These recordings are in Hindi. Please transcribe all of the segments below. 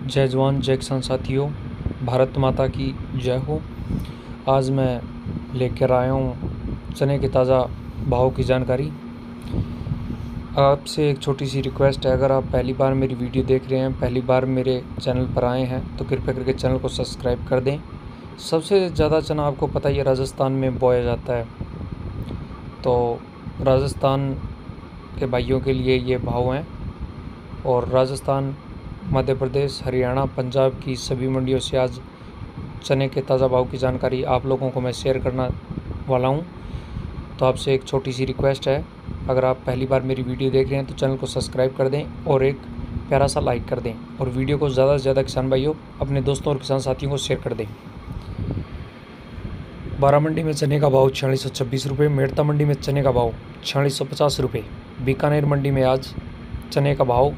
जय जवान जय किसान साथियों, भारत माता की जय हो। आज मैं लेकर आया हूँ चने के ताज़ा भाव की जानकारी। आपसे एक छोटी सी रिक्वेस्ट है, अगर आप पहली बार मेरी वीडियो देख रहे हैं, पहली बार मेरे चैनल पर आए हैं तो कृपया करके चैनल को सब्सक्राइब कर दें। सबसे ज़्यादा चना आपको पता ही है राजस्थान में बोया जाता है, तो राजस्थान के भाइयों के लिए ये भाव हैं। और राजस्थान, मध्य प्रदेश, हरियाणा, पंजाब की सभी मंडियों से आज चने के ताज़ा भाव की जानकारी आप लोगों को मैं शेयर करना वाला हूं। तो आपसे एक छोटी सी रिक्वेस्ट है, अगर आप पहली बार मेरी वीडियो देख रहे हैं तो चैनल को सब्सक्राइब कर दें और एक प्यारा सा लाइक कर दें, और वीडियो को ज़्यादा से ज़्यादा किसान भाइयों अपने दोस्तों और किसान साथियों को शेयर कर दें। बारा मंडी में चने का भाव 4626 रुपये, मेड़ता मंडी में चने का भाव 4650 रुपये, बीकानेर मंडी में आज चने का भाव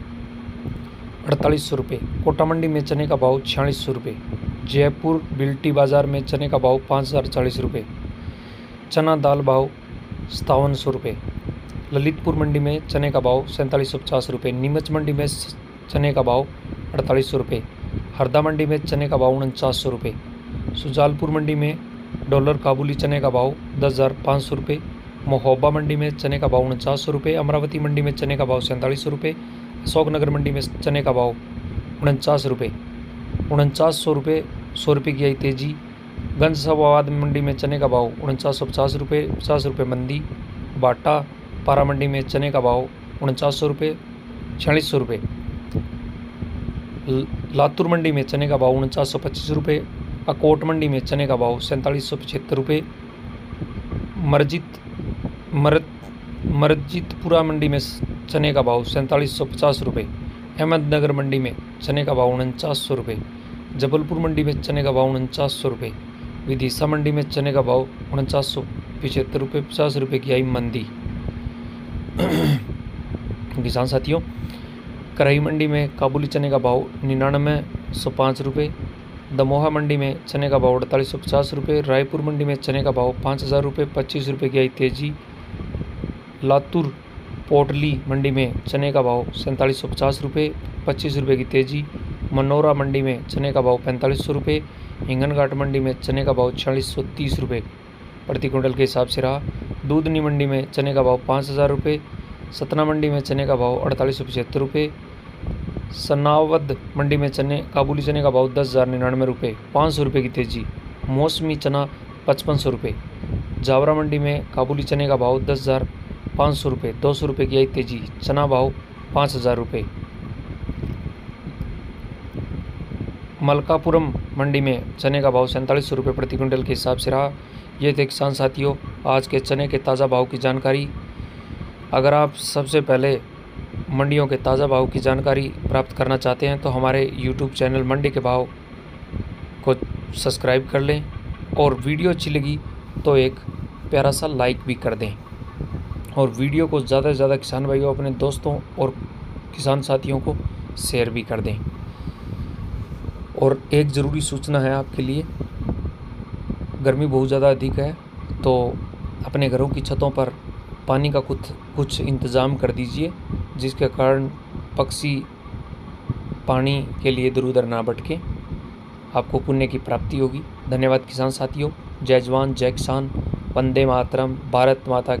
4800 रुपये, कोटा मंडी में चने का भाव 4600 रुपये, जयपुर बिल्टी बाज़ार में चने का भाव 5040 रुपये, चना दाल भाव 5700 रुपये, ललितपुर मंडी में चने का भाव 4750 रुपये, नीमच मंडी में चने का भाव 4800 रुपये, हरदा मंडी में चने का भाव 4900 रुपये, सुजालपुर मंडी में डॉलर काबुली चने का भाव 10,500 रुपये, महोबा मंडी में चने का भाव 4900 रुपये, अमरावती मंडी में चने का भाव 4700 रुपये, अशोकनगर मंडी में चने का भाव 49 रुपये, 4900 रुपये, 100 रुपये की आई तेजी। गंजसाबाद मंडी में चने का भाव 4950 रुपये, 50 रुपये मंदी। बाटा पारा मंडी में चने का भाव 4900 रुपये, 4600 रुपये। लातूर मंडी में चने का भाव 4925 रुपये, अकोट मंडी में चने का भाव 4775 रुपये, मरजितपुरा मंडी में चने का भाव 4750 रुपये, अहमदनगर मंडी में चने का भाव 4900 रुपये, जबलपुर मंडी में चने का भाव 4900 रुपये, विदिशा मंडी में चने का भाव 4975 रुपये, 50 रुपये की आई मंदी। किसान साथियों, कराही मंडी में काबुली चने का भाव 9905 रुपये, दमोहा मंडी में चने का भाव 4850 रुपये, रायपुर मंडी में चने का भाव 5000 रुपये, 25 रुपये की आई तेजी। लातूर पोटली मंडी में चने का भाव 4750 रुपये, 25 रुपये की तेजी। मनोरा मंडी में चने का भाव 4500 रुपये, हिंगनघाट मंडी में चने का भाव 4630 रुपये प्रति क्विंटल के हिसाब से रहा। दूधनी मंडी में चने का भाव 5000 रुपये, सतना मंडी में चने का भाव 4875 रुपये, सनावद मंडी में काबुली चने का भाव 10,099 रुपये, 500 रुपये की तेजी। मौसमी चना 5500 रुपये, जावरा मंडी में काबुली चने का भाव 10,500 रुपये, 200 रुपये की आई तेजी। चना भाव 5000 रुपये। मलकापुरम मंडी में चने का भाव 4700 रुपये प्रति क्विंटल के हिसाब से रहा। ये थे किसान साथियों आज के चने के ताज़ा भाव की जानकारी। अगर आप सबसे पहले मंडियों के ताज़ा भाव की जानकारी प्राप्त करना चाहते हैं तो हमारे YouTube चैनल मंडी के भाव को सब्सक्राइब कर लें, और वीडियो अच्छी लगी तो एक प्यारा सा लाइक भी कर दें, और वीडियो को ज़्यादा से ज़्यादा किसान भाइयों अपने दोस्तों और किसान साथियों को शेयर भी कर दें। और एक ज़रूरी सूचना है आपके लिए, गर्मी बहुत ज़्यादा अधिक है तो अपने घरों की छतों पर पानी का कुछ इंतज़ाम कर दीजिए, जिसके कारण पक्षी पानी के लिए इधर उधर ना भटके, आपको पुण्य की प्राप्ति होगी। धन्यवाद किसान साथियों। जय जवान जय किसान, वंदे मातरम, भारत माता